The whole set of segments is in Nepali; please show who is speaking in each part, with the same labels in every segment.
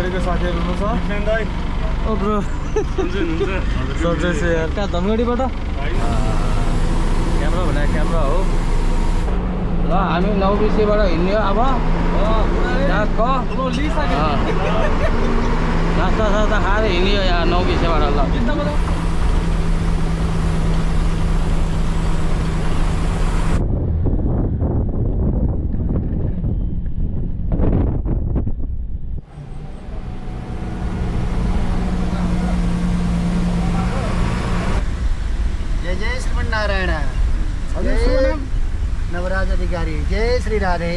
Speaker 1: धनगढीको साथीहरू हुनुहुन्छ ओ ब्रो सन्जय छ यार कहाँ धनगढीबाट क्यामेरा भने क्यामेरा हो
Speaker 2: ल हामी 9 बाट हिँड्यो अब नास्ता सास्ता खाएर हिँड्यो यहाँ 9 बाट ल
Speaker 3: नारायण नवराज अधिकारी जय श्री राधे।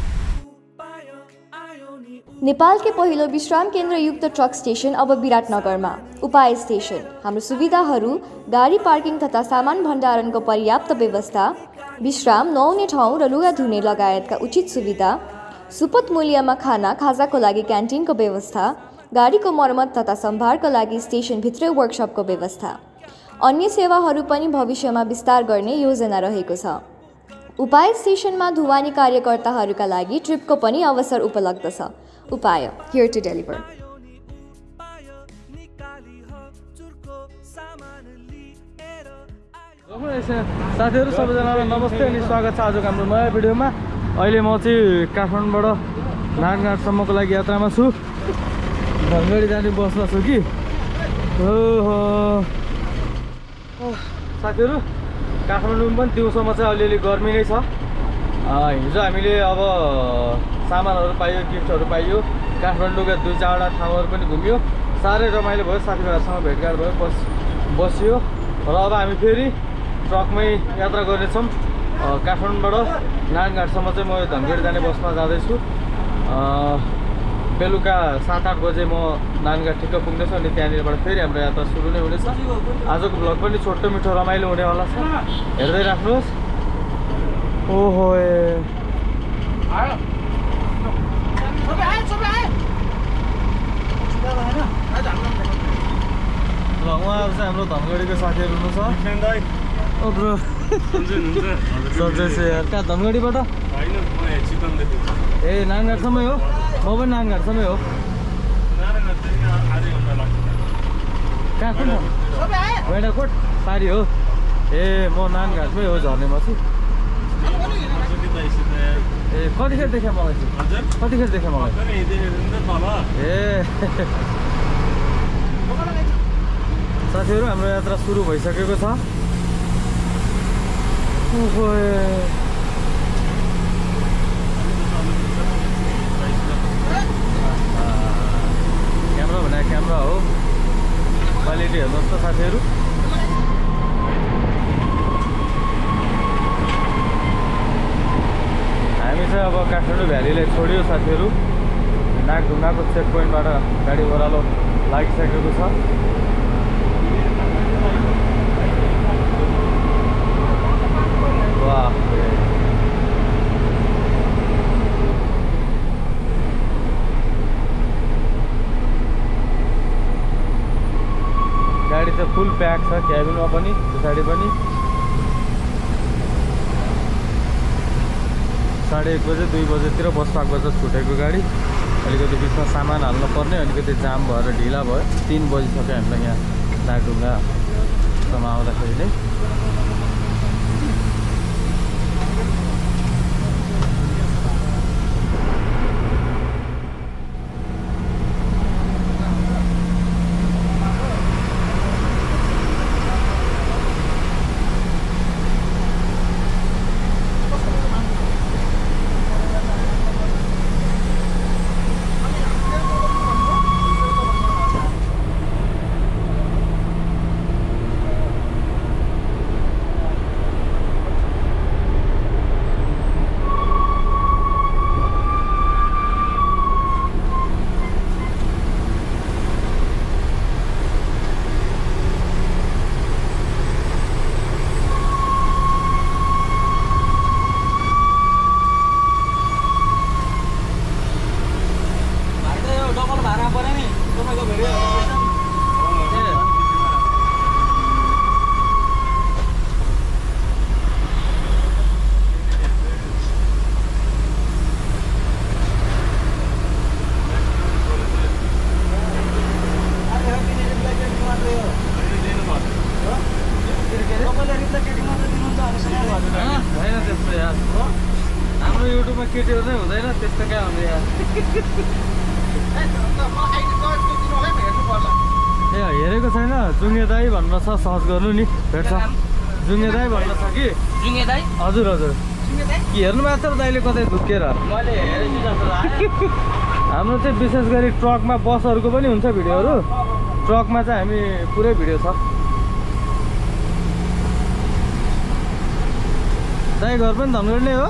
Speaker 4: नेपालकै पहिलो विश्राम केन्द्र युक्त ट्रक स्टेसन अब विराटनगरमा उपाय स्टेसन। हाम्रो सुविधाहरू गाडी पार्किङ तथा सामान भण्डारणको पर्याप्त व्यवस्था, विश्राम, नुहाउने ठाउँ र लुगा धुने लगायतका उचित सुविधा, सुपथ मूल्यमा खाजाको लागि क्यान्टिनको व्यवस्था, गाडीको मर्मत तथा सम्भारको लागि स्टेसनभित्रै वर्कसपको व्यवस्था। अन्य सेवाहरू पनि भविष्यमा विस्तार गर्ने योजना रहेको छ। उपाय स्टेसनमा ढुवानी कार्यकर्ताहरूका लागि ट्रिपको पनि अवसर उपलब्ध छ। उपाय हियर टु डेलिभर।
Speaker 1: साथीहरू सबैजनालाई नमस्ते अनि स्वागत छ आजको हाम्रो नयाँ भिडियोमा। अहिले म चाहिँ काठमाडौँबाट नारायणघाटसम्मको लागि यात्रामा छु। धनगढी जाने बसमा छु कि साथीहरू काठमाडौँमा पनि दिउँसोमा चाहिँ अलिअलि गर्मी नै छ। हिजो हामीले अब सामानहरू पाइयो, गिफ्टहरू पाइयो, काठमाडौँका 2-4वटा ठाउँहरू पनि घुमियो, साह्रै रमाइलो भयो, साथीभाइहरूसँग भेटघाट भयो, बसियो र अब हामी फेरि ट्रकमै यात्रा गर्नेछौँ। काठमाडौँबाट नारायणघाटसम्म चाहिँ म धनगढी जाने बसमा जाँदैछु। बेलुका 7-8 बजे म नारायणघाट ठिक्क पुग्नेछु अनि त्यहाँनिरबाट फेरि हाम्रो यात्रा सुरु नै हुनेछ। आजको भ्लग पनि छोटो मिठो रमाइलो हुनेवाला छ, हेर्दै राख्नुहोस्। ओहो ल उहाँहरू चाहिँ हाम्रो धनगढीको साथीहरू हुनुहुन्छ ओ ब्रो सन्जय छ यार कहाँ धनगढीबाट ए नारायणघाटसम्मै हो, म पनि नारायणघाटसम्मै हो। कहाँ कुन वेडाकोट पारी हो ए म नारायणघाटमै हो झर्नेमा छु। ए कतिखेर देखेँ मलाई चाहिँ कतिखेर देखेँ मलाई ए साथीहरू हाम्रो यात्रा सुरु भइसकेको छ। क्यामेरा भने क्यामेरा हो, क्वालिटी हेर्नुहोस् त साथीहरू। हामी चाहिँ अब काठमाडौँ भ्यालीलाई छोड्यो साथीहरू। नागढुङ्गाको चेक पोइन्टबाट गाडी ओह्रालो लागिसकेको छ। वाह गाडी चाहिँ फुल प्याक छ, क्याबिनमा पनि पछाडि पनि। 1:30 बजे 2 बजेतिर बस पार्क बजार छुटेको गाडी। अलिकति बिचमा सामान हाल्नु पर्ने, अलिकति जाम भएर ढिला भयो। 3 बजिसक्यो हामीलाई यहाँ नागढुङ्गासम्म आउँदाखेरि नै। ए हेरेको छैन जुङ्गे दाई भन्न छ सर्च गर्नु नि भेट्छ जुङ्गे दाई भन्न छ कि
Speaker 2: जुङ्गे दाई
Speaker 1: हजुर हजुर कि हेर्नु भएको छ दाइले कतै धुक्केर
Speaker 2: मैले हेरेछु जस्तो लाग्यो
Speaker 1: हाम्रो चाहिँ विशेष गरी ट्रकमा बसहरूको पनि हुन्छ भिडियोहरू ट्रकमा चाहिँ हामी पुरै भिडियो छ दाइ घर पनि धनगढ नै हो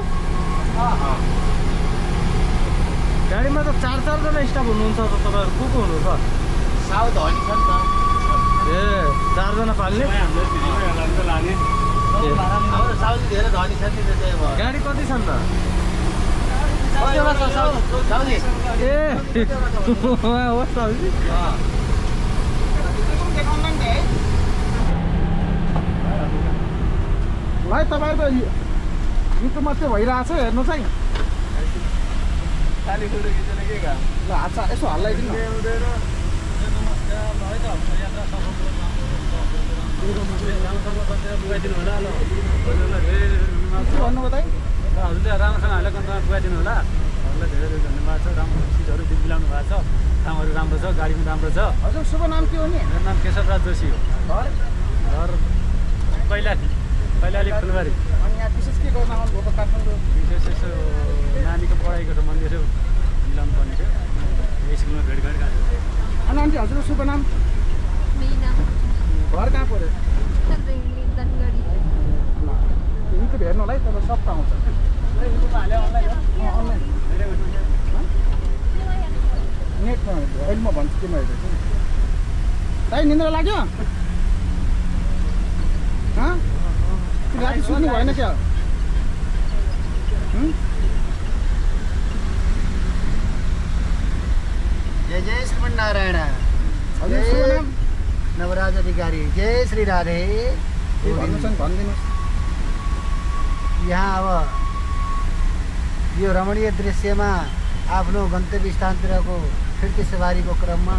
Speaker 1: गाडीमा त 4-4 जना स्टाफ हुनुहुन्छ त तपाईँहरू को हुनुहुन्छ
Speaker 2: साउथ धनी छ नि त
Speaker 1: ए 4 जना पाल्ने
Speaker 2: हाम्रो साउथ धेरै धनी छ नि त्यही भएर
Speaker 1: गाडी कति छन् त
Speaker 2: कतिवटा छ साउदी
Speaker 1: ए हो साउजी
Speaker 3: भाइ तपाईँको युट्युब मात्रै भइरहेछ हेर्नु चाहिँ
Speaker 1: खाली फोटो खिचेर के काम
Speaker 3: ल हात यसो हल्लाइदिनु
Speaker 1: पुगाइदिनु होला ल
Speaker 3: के भन्नुभयो दाइ
Speaker 1: हजुरले राम्रोसँग हालेर कन्ट्रोलमा पुगाइदिनु होला हजुरलाई धेरै धेरै धन्यवाद छ राम्रो सिटहरू मिलाउनु भएको छ कामहरू राम्रो छ गाडी पनि राम्रो छ
Speaker 3: हजुर शुभ नाम के हो नि
Speaker 1: मेरो नाम केशवराज जोशी हो
Speaker 3: घर
Speaker 1: घर कैलाली फुलबारी
Speaker 3: अनि यहाँ विशेष के गर्न आउनुभयो त काठमाडौँ
Speaker 1: विशेष यसो नानीको पढाइको सम्बन्धी यसो मिलाउनु पर्ने थियो स्कुलमा भेटघाट गएको
Speaker 3: अनि आन्टी हजुरको शुभ नाम घर कहाँ पऱ्यो युट्युब हेर्नु होला है तपाईँ सब पाउँछ अनलाइन नेटमा अहिले म भन्छु के म हेर्दैछु दाइ निन्द्रा लाग्यो राति सुत्नु भएन क्या
Speaker 2: जय जय श्रीमन्नारायण
Speaker 3: हजुर शुभ नाम
Speaker 2: नवराज अधिकारी जय श्री राधे
Speaker 3: के भन्नुहोस् नि भनिदिनुहोस्
Speaker 2: यहाँ अब यो रमणीय दृश्यमा आफ्नो गन्तव्य स्थानतिरको फिर्ती सवारीको क्रममा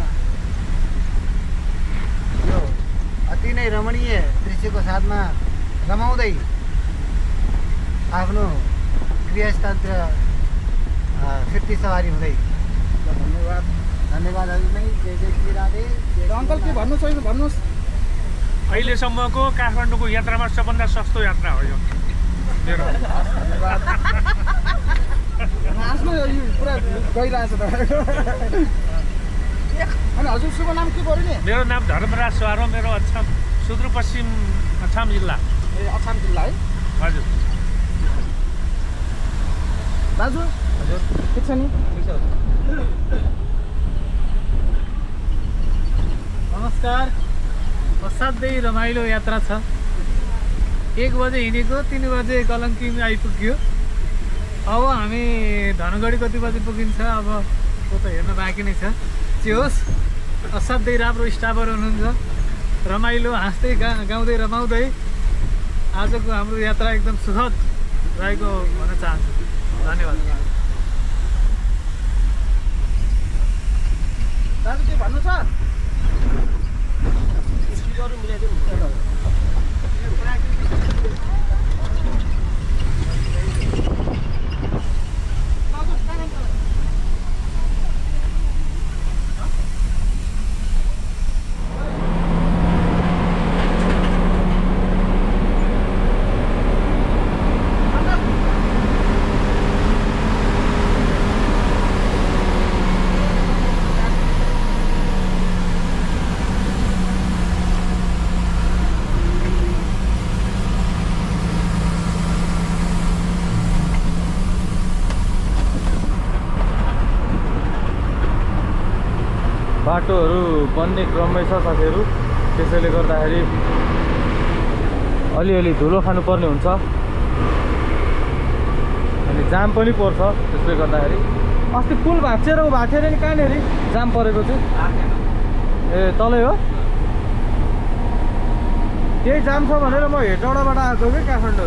Speaker 2: यो अति नै रमणीय दृश्यको साथमा रमाउँदै आफ्नो गृहस्थानतिर फिर्ती सवारी हुँदै
Speaker 3: धन्यवाद
Speaker 2: धन्यवाद हजुरलाई जय जय श्री राधे
Speaker 3: अङ्कल के भन्नु छैन भन्नुहोस्
Speaker 5: अहिलेसम्मको काठमाडौँको यात्रामा सबभन्दा सस्तो यात्रा हो यो मेरो
Speaker 3: आफ्नो यो पुरा गइरहेछ तपाईँको अनि हजुर शुभ नाम के पऱ्यो नि
Speaker 5: मेरो नाम धर्मराज सुवार हो मेरो अछाम सुदूरपश्चिम अछाम जिल्ला
Speaker 3: ए अछाम जिल्ला है
Speaker 5: हजुर
Speaker 3: दाजु हजुर ठिक छ नि
Speaker 5: नमस्कार असाध्यै रमाइलो यात्रा छ 1 बजे हिँडेको 3 बजे कलङ्कीमा आइपुग्यो अब हामी धनगढी कति बजे पुगिन्छ अब त्यो त हेर्न बाँकी नै छ जे होस् असाध्यै राम्रो स्टाफहरू हुनुहुन्छ रमाइलो हाँस्दै गाउँदै रमाउँदै आजको हाम्रो यात्रा एकदम सुखद रहेको भन्न चाहन्छु धन्यवाद
Speaker 3: दाजु के भन्नु छ
Speaker 1: बाटोहरू बन्ने क्रममै छ साथीहरू त्यसैले गर्दाखेरि अलिअलि धुलो खानुपर्ने हुन्छ अनि जाम पनि पर्छ त्यसले गर्दाखेरि अस्ति पुल भाँचेर भाँचेर नि कहाँनिर जाम परेको थियो ए तलै हो त्यही जाम छ भनेर म हेटौडाबाट आएको कि काठमाडौँ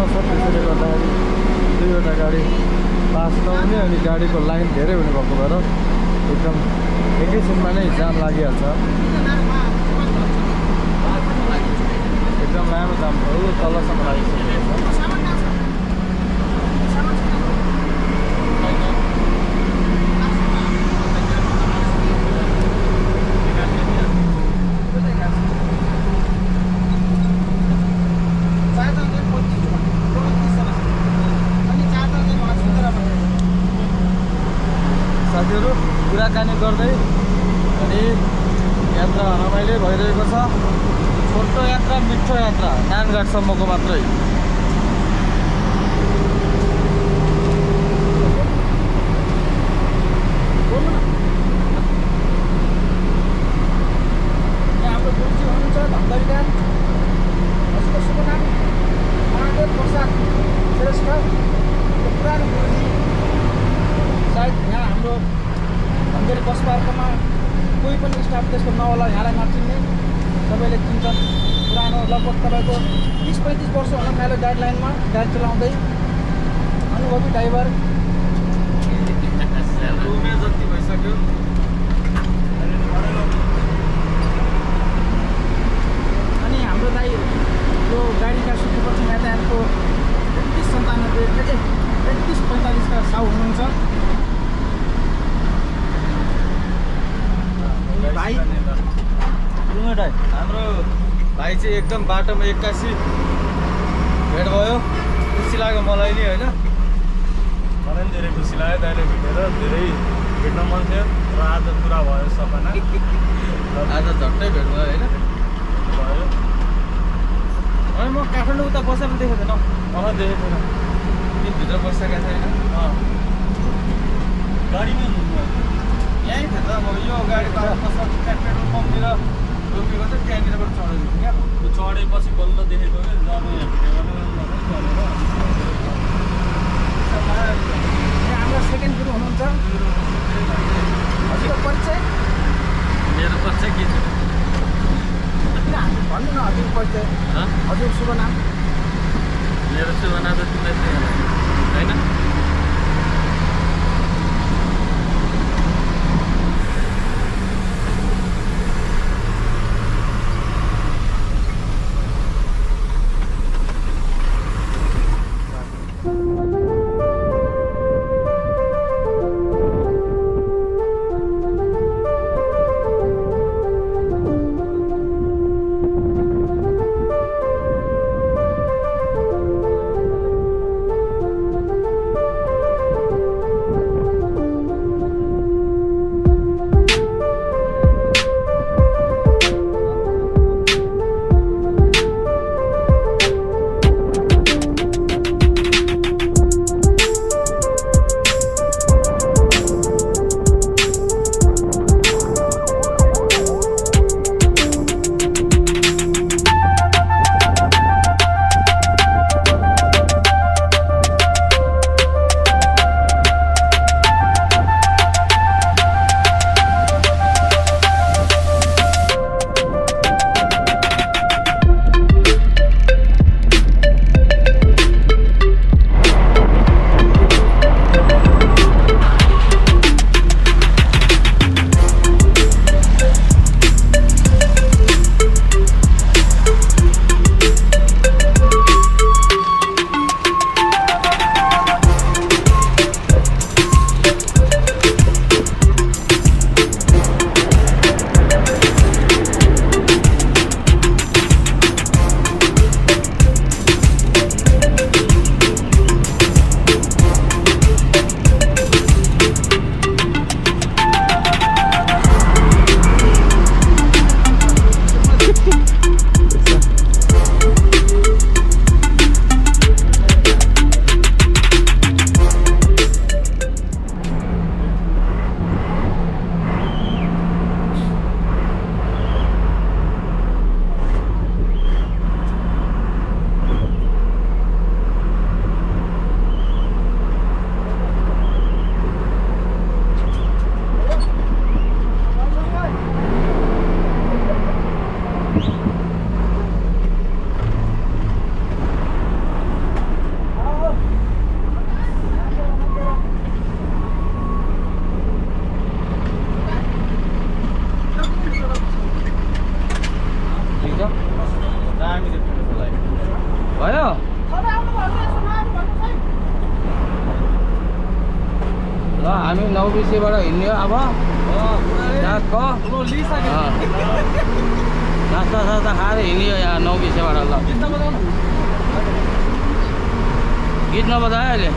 Speaker 1: छ, त्यसैले गर्दाखेरि 2वटा गाडी पास नहुने अनि गाडीको लाइन धेरै हुने भएको भएर एकदम एकैछिनमा नै जाम लागिहाल्छ। एकदम लामो जाम भयो, तलसम्म लागिसकेको छ। साथीहरू कुराकानी गर्दै अनि यात्रा रमाइलो भइरहेको छ। छोटो यात्रा, मिठो यात्रा, नानघाटसम्मको मात्रै।
Speaker 3: हाम्रो गुरुजी हुनुहुन्छ धनगढीका, हजुरको शुभ नाम महादेव प्रसाद श्रेष्ठ, पुरानो गुरुजी। सायद यहाँ हाम्रो धनगढी बस पार्कमा कोही पनि स्टाफ त्यस्तो नहोला, यहाँलाई नचिन्ने, सबैले चिन्छन्। पुरानो लगभग तपाईँको 30-35 वर्ष होला मेरो गाइडलाइनमा गाडी चलाउँदै, अनुभवी ड्राइभर।
Speaker 1: उमेर जति भइसक्यो।
Speaker 3: अनि हाम्रो दाइ यो गाडीका सुत्नुपर्छ यातायातको 33-45 का साउ हुनुहुन्छ। भाइ
Speaker 1: हाम्रो भाइ चाहिँ एकदम बाटोमा 81 भेट भयो। खुसी लाग्यो मलाई नि होइन।
Speaker 6: मलाई पनि धेरै खुसी लाग्यो दाइले भेटेर, धेरै भेट्न मन थियो र आज पुरा भयो सपना।
Speaker 1: आज झट्टै भेट भयो होइन।
Speaker 6: भयो
Speaker 1: अनि म काठमाडौँ उता बसेर देखेको थिएन,
Speaker 6: मलाई देखेको थिएन।
Speaker 1: भित्र बसिसकेको छैन।
Speaker 6: गाडीमै हुनुहुन्छ?
Speaker 1: यहीँ थियो त। म यो गाडी पेट्रोल पम्पतिर रोकेको थियो, त्यहाँनिरबाट चढेको थिएँ क्या।
Speaker 6: त्यो चढेपछि बल्ल देखेको क्या, जब यहाँ
Speaker 3: हाम्रो सेकेन्ड गुरु हुनुहुन्छ। हजुरको परिचय?
Speaker 1: मेरो परिचय के थियो?
Speaker 3: किन हामी भन्नु न हजुरको परिचय, हजुरको शुभ नाम?
Speaker 1: मेरो शुभ नाम त तिमीलाई थाहा होइन।
Speaker 7: भयो ल हामी 9 बिसेबाट हिँड्यो अब नास्ता सास्ता खाएर हिँड्यो यहाँ 9 बिसेबाट ल गीत नबजायो अहिले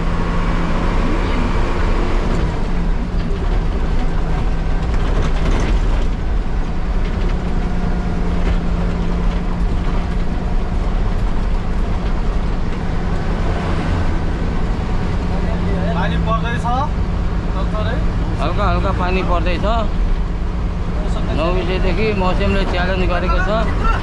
Speaker 1: पानी पर्दैछ थोरै
Speaker 7: हल्का हल्का पानी पर्दैछ 9 बजेदेखि मौसमले च्यालेन्ज गरेको छ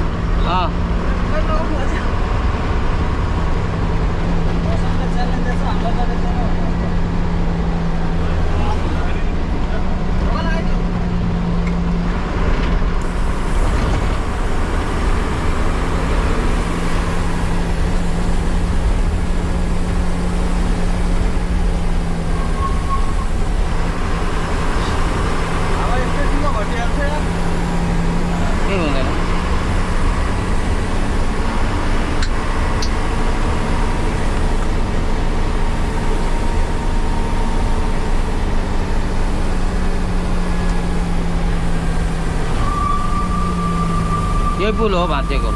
Speaker 7: के हुँदैन यही पुल हो भाँचेको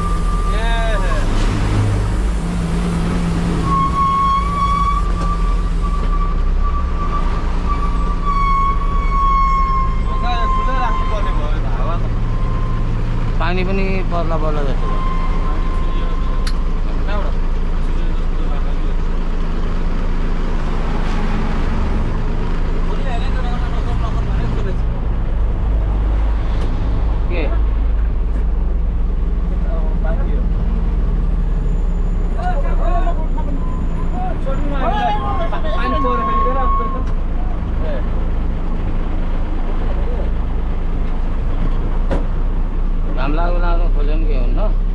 Speaker 7: पानी पनि पर्ला पर्ला जस्तो छ के घाम लाग्नु खोज्यो नि के हुन्न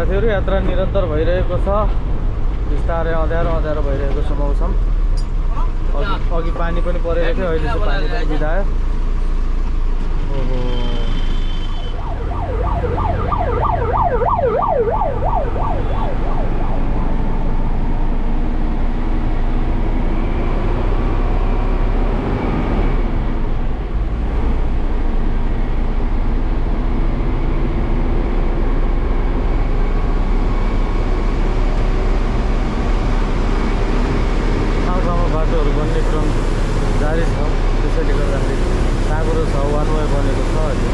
Speaker 1: साथीहरू यात्रा निरन्तर भइरहेको छ, बिस्तारै अँध्यारो अँध्यारो भइरहेको छ मौसम। अघि पानी पनि परेको थियो, अहिले चाहिँ पानी पनि बिदायो। ओहो बाटोहरू बन्ने क्रम जारी छ, त्यसैले गर्दाखेरि साँगुरो छ, वान वे बनेको छ। अहिले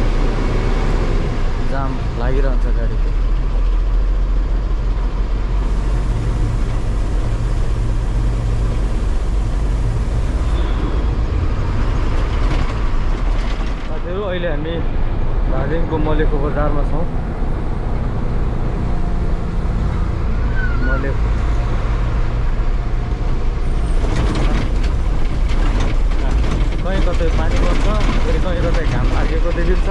Speaker 1: जाम लागिरहन्छ गाडीको। साथीहरू अहिले हामी दार्जिलिङको मलेखु बजारमा छौँ। मलेखु कहीँ कतै पानी पर्छ, फेरि कहीँ कतै घाम लागेको देखिन्छ।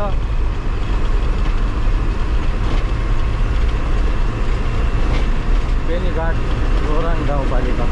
Speaker 1: बेनीघाट रोराङ गाउँपालिका।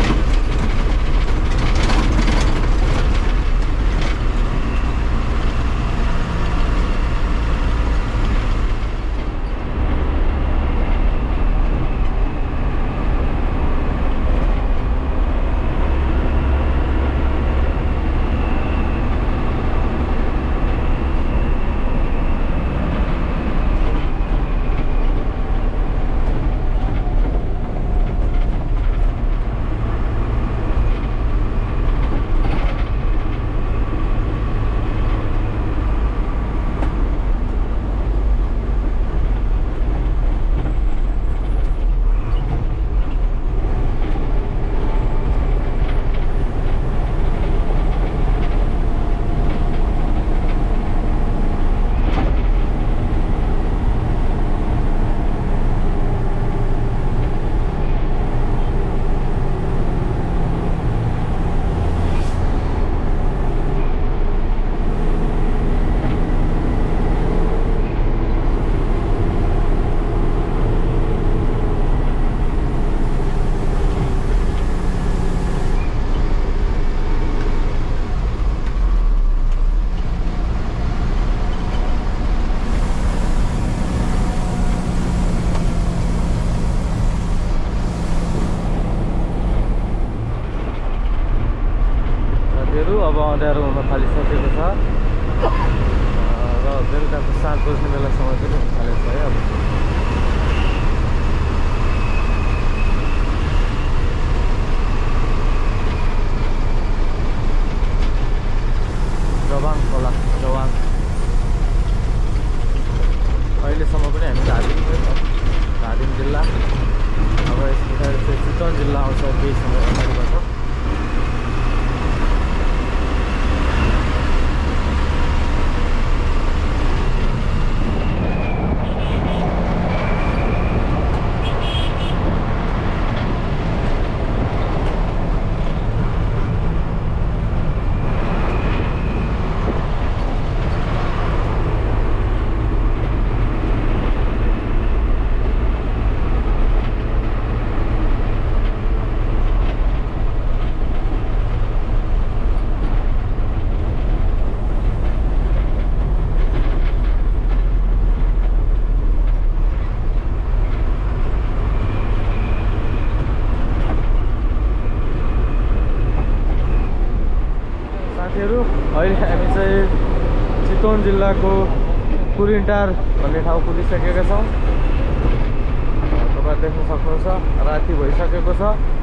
Speaker 1: अब अँध्यारो हुन थालिसकेको छ र बेलुकाको 7 बज्ने बेलासम्म पनि थालेको छ है। अब जवाङ खोला जवाङ अहिलेसम्म पनि हामी धादिङमै छौँ, धादिङ जिल्ला। अब यस पछाडि चाहिँ चितवन जिल्ला आउँछ केही समय अगाडिबाट। अहिले हामी चाहिँ चितवन जिल्लाको कुरिन्टार भन्ने ठाउँ पुगिसकेका छौँ। तपाईँ देख्न सक्नुहुन्छ राति भइसकेको छ।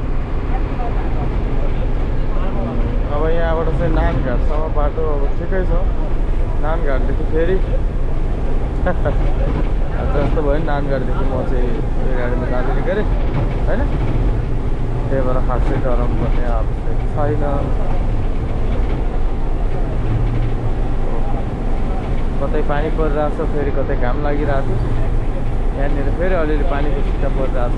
Speaker 1: अब यहाँबाट चाहिँ नानघाटसम्म बाटो अब ठिकै छ। नानघाटदेखि फेरि जस्तो भयो नि, नानघाटदेखि म चाहिँ यो गाडीमा दार्जिलिङ गएँ होइन, त्यही भएर खासै डराउनु पर्ने आवश्यक छैन। कतै पानी परिरहेछ, फेरि कतै घाम लागिरहेको छ। यहाँनिर फेरि अलिअलि पानीको छिटा परिरहेछ।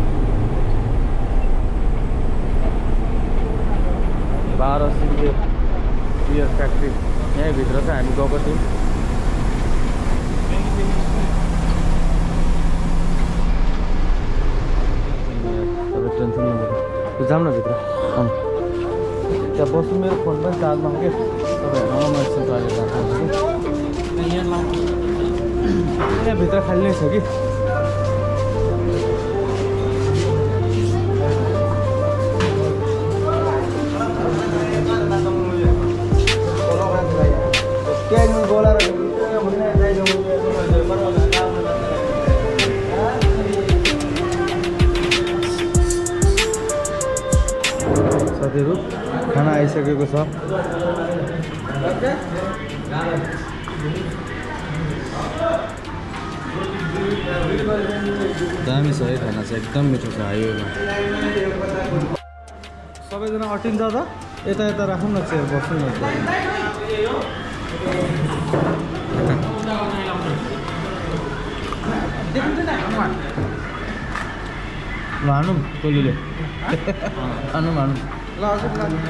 Speaker 1: 12 सिङ्गे बियर फ्याक्ट्री यहीँभित्र चाहिँ हामी गएको थियौँ। टेन्सन नलिनु जाऊँ न भित्र त्यहाँ बस्छु मेरो फोन पनि चार्जमा के तपाईँहरूसँग म एकछिन चलेर जान्छु यहाँ भित्र खाली नै छ कि साथीहरू खाना आइसकेको छ दामी छ है खाना चाहिँ एकदम मिठो छ हाइवेमा सबैजना अटिन्छ त यता यता राखौँ न चेयर बस्नु न हानु टोलीले हानु हानु
Speaker 3: ल हजुर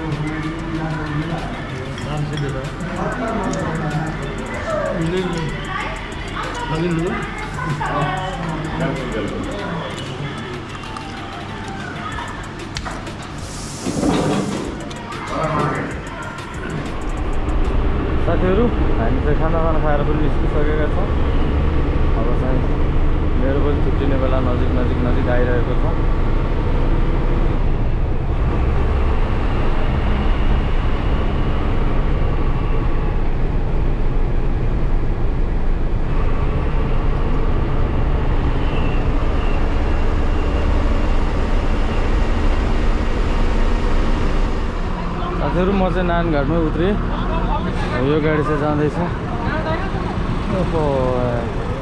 Speaker 1: साथीहरू हामी चाहिँ खाना खाएर पनि निस्किसकेका छौँ अब चाहिँ मेरो पनि छुट्टिने बेला नजिक आइरहेको छ साथीहरू म चाहिँ नानघाटमै उत्रेँ यो गाडी चाहिँ जाँदैछ